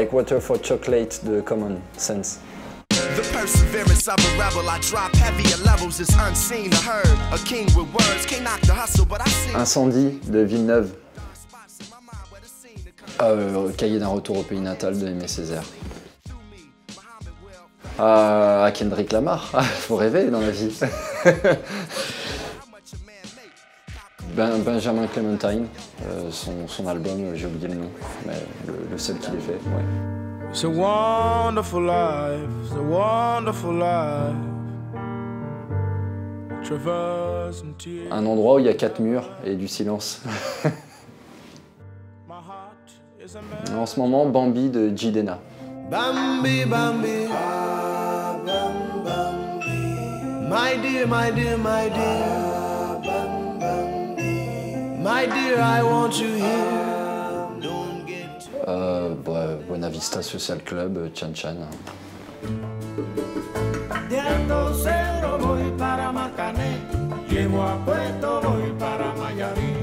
Like Water for Chocolate de Common Sense. The perseverance of a rebel, I drop heavier levels, is unseen or heard. A king with words, can't knock the hustle, but I see. Incendie de Villeneuve. Cahier d'un retour au pays natal de Aimé Césaire. À Kendrick Lamar, faut rêver dans la vie. Benjamin Clementine, son album, j'ai oublié le nom, mais le seul qu'il ait fait, ouais. It's a wonderful life, it's a wonderful life. Traverse and tears. Un endroit où il y a 4 murs et du silence. En ce moment, Bambi de Jidenna. Bambi, Bambi, ah, Bambi, my dear, my dear, my dear, my dear, I want you here. Don't get Buena Vista Social Club, Chan Chan. De Alto Cedro voy para Macané, llego a Puerto, voy para Mayarí.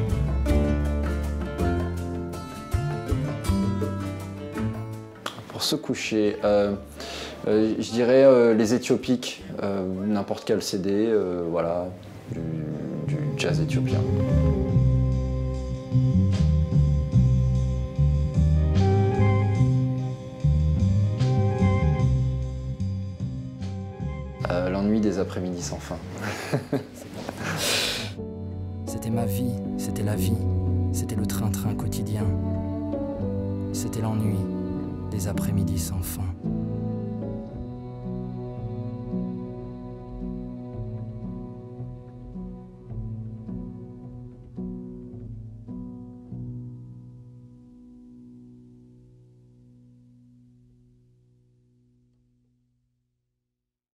Pour se coucher, je dirais les Éthiopiques, n'importe quel CD, voilà, du jazz éthiopien. L'ennui des après-midi sans fin. C'était ma vie, c'était la vie, c'était le train-train quotidien. C'était l'ennui des après-midi sans fin.